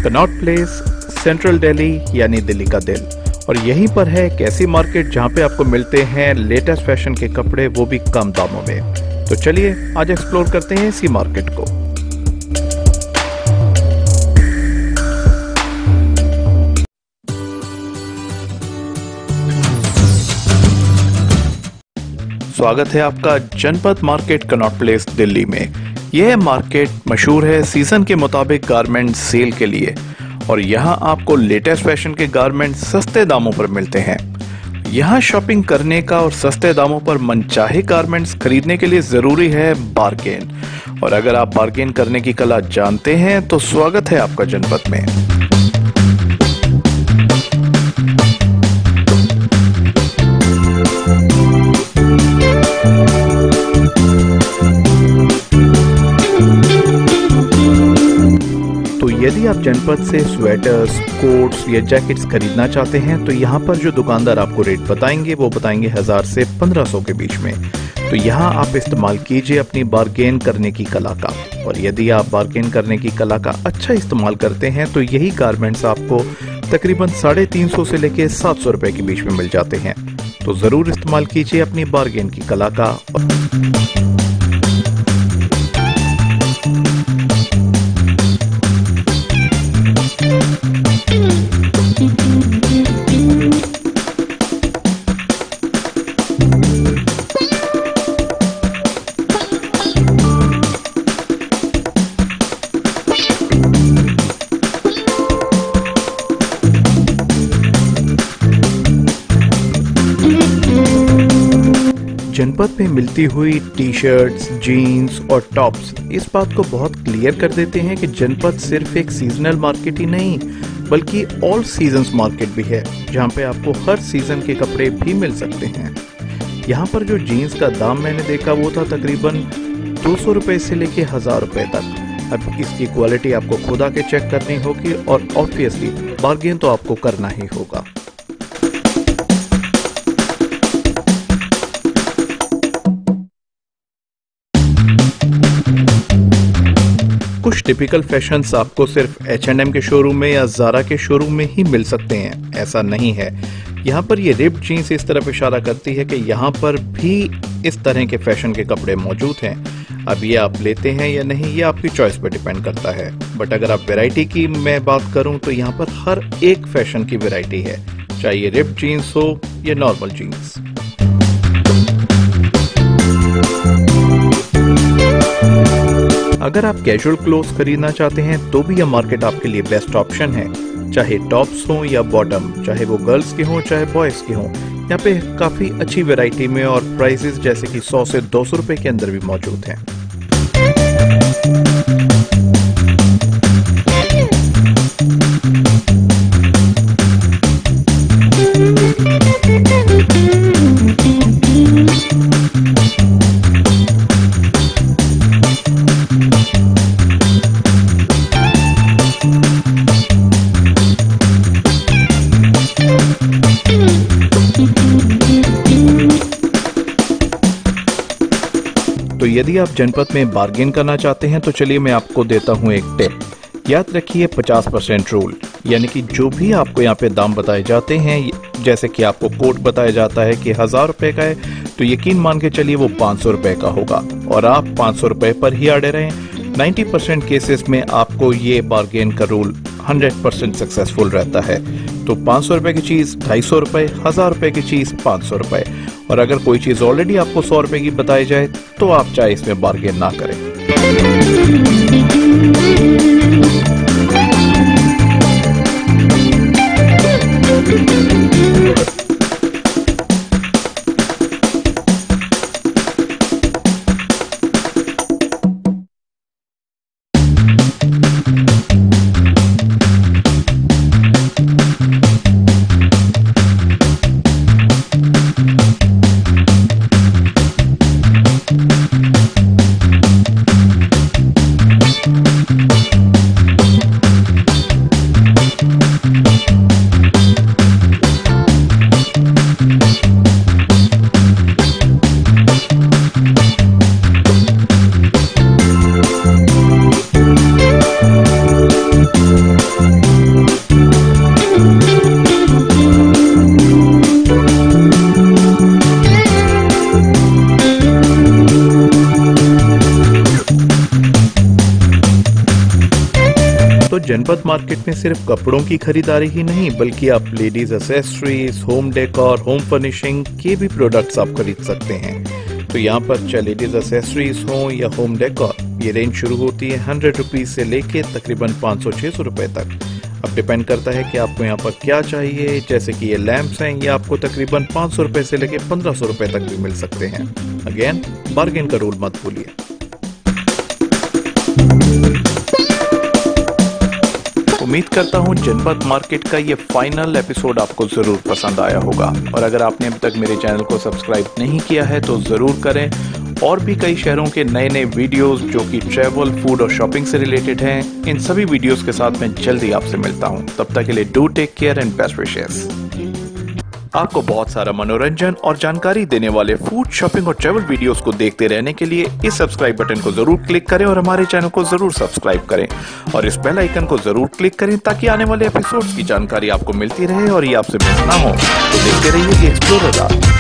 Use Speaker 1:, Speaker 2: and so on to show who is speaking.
Speaker 1: Connaught place, central Delhi यानी दिल्ली का दिल। और यहीं पर है एक ऐसी मार्केट जहां पे आपको मिलते हैं लेटेस्ट फैशन के कपड़े, वो भी कम दामों में। तो चलिए आज एक्सप्लोर करते हैं इसी मार्केट को। स्वागत है आपका जनपद मार्केट कनॉट प्लेस दिल्ली में। यह मार्केट मशहूर है सीजन के मुताबिक गारमेंट सेल के लिए और यहाँ आपको लेटेस्ट फैशन के गारमेंट सस्ते दामों पर मिलते हैं। यहाँ शॉपिंग करने का और सस्ते दामों पर मनचाहे गारमेंट्स खरीदने के लिए जरूरी है बार्गेन। और अगर आप बार्गेन करने की कला जानते हैं तो स्वागत है आपका जनपद में। यदि आप जनपद से स्वेटर्स, कोट्स या जैकेट्स खरीदना चाहते हैं तो यहाँ पर जो दुकानदार आपको रेट बताएंगे वो बताएंगे 1000 से 1500 के बीच में। तो यहाँ आप इस्तेमाल कीजिए अपनी बार्गेन करने की कला का। और यदि आप बार्गेन करने की कला का अच्छा इस्तेमाल करते हैं तो यही गारमेंट्स आपको तकरीबन 350 से लेके 700 रुपए के बीच में मिल जाते हैं। तो जरूर इस्तेमाल कीजिए अपनी बार्गेन की कला का। जनपद में मिलती हुई टी शर्ट्स, जीन्स और टॉप्स इस बात को बहुत क्लियर कर देते हैं कि जनपद सिर्फ एक सीजनल मार्केट ही नहीं बल्कि ऑल सीजन्स मार्केट भी है, जहां पे आपको हर सीजन के कपड़े भी मिल सकते हैं। यहाँ पर जो जीन्स का दाम मैंने देखा वो था तकरीबन 200 रुपए से लेके 1000 रुपए तक। अब इसकी क्वालिटी आपको खुद आके चेक करनी होगी और ऑब्वियसली बार्गेन तो आपको करना ही होगा। कुछ टिपिकल फैशंस आपको सिर्फ H&M के शोरूम में या ज़ारा के शोरूम में ही मिल सकते हैं, ऐसा नहीं है। यहाँ पर ये रिप्ड जीन्स इस तरफ इशारा करती है कि यहाँ पर भी इस तरह के फैशन के कपड़े मौजूद हैं। अब ये आप लेते हैं या नहीं ये आपकी चॉइस पर डिपेंड करता है। बट अगर आप वैरायटी की मैं बात करूँ तो यहाँ पर हर एक फैशन की वैरायटी है, चाहे ये रिप्ड जीन्स हो या नॉर्मल जीन्स। अगर आप कैजुअल क्लोथ्स खरीदना चाहते हैं तो भी यह मार्केट आपके लिए बेस्ट ऑप्शन है, चाहे टॉप्स हो या बॉटम, चाहे वो गर्ल्स के हों चाहे बॉयज के हों। यहाँ पे काफी अच्छी वैरायटी में और प्राइसेस जैसे कि 100 से 200 रुपए के अंदर भी मौजूद हैं। तो यदि आप जनपद में बार्गेन करना चाहते हैं तो चलिए मैं आपको देता हूं एक टिप। याद रखिए 50% रूल, यानी कि जो भी आपको यहाँ पे दाम बताए जाते हैं, जैसे कि आपको कोट बताया जाता है कि 1000 रुपए का है तो यकीन मान के चलिए वो 500 रुपए का होगा और आप 500 रुपए पर ही अड़े रहें। 90% केसेस में आपको ये बार्गेन का रूल 100% सक्सेसफुल रहता है। तो 500 रुपए की चीज 250 रुपए, 1000 रुपए की चीज 500 रुपए। और अगर कोई चीज ऑलरेडी आपको 100 रुपए की बताई जाए तो आप चाहे इसमें बार्गेन ना करें। जनपद मार्केट में सिर्फ कपड़ों की खरीदारी ही नहीं बल्कि आप ladies accessories, home decor, home furnishing के भी प्रोडक्ट्स आप खरीद सकते हैं। तो यहाँ पर चाहे लेडीज एक्सेसरीज हो या होम डेकोर, ये रेंज शुरू होती है 100 रुपीज से लेके तकरीबन 500-600 रुपए तक। अब डिपेंड करता है कि आपको यहाँ पर क्या चाहिए। जैसे कि ये लैंप्स हैं, ये आपको तकरीबन 500 रुपए से लेके 1500 रुपए तक भी मिल सकते हैं। अगेन बार्गेन का रूल मत भूलिए। उम्मीद करता हूँ जनपद मार्केट का ये फाइनल एपिसोड आपको जरूर पसंद आया होगा, और अगर आपने अभी तक मेरे चैनल को सब्सक्राइब नहीं किया है तो जरूर करें। और भी कई शहरों के नए नए वीडियोस जो कि ट्रैवल, फूड और शॉपिंग से रिलेटेड हैं, इन सभी वीडियोस के साथ मैं जल्दी आपसे मिलता हूँ। तब तक के लिए do take care and best wishes. आपको बहुत सारा मनोरंजन और जानकारी देने वाले फूड, शॉपिंग और ट्रैवल वीडियोस को देखते रहने के लिए इस सब्सक्राइब बटन को जरूर क्लिक करें और हमारे चैनल को जरूर सब्सक्राइब करें और इस बेल आइकन को जरूर क्लिक करें ताकि आने वाले एपिसोड्स की जानकारी आपको मिलती रहे और ये आपसे मिस ना हो। तो देखते रहिए एक्सप्लोरर।